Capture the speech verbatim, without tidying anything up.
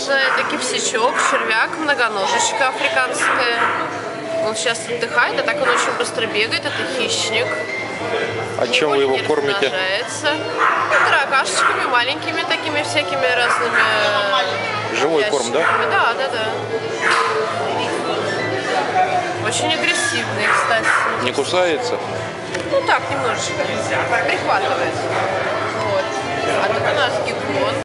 же это кипсячок, червяк, многоножечка африканская. Он сейчас отдыхает, а так он очень быстро бегает, это хищник. А чем вы его кормите? Таракашечками, маленькими такими всякими разными. Живой корм, да? Да, да, да. Очень агрессивный, кстати. Не кусается? Ну так, немножечко. Прихватывает. Вот. А тут у нас геккон.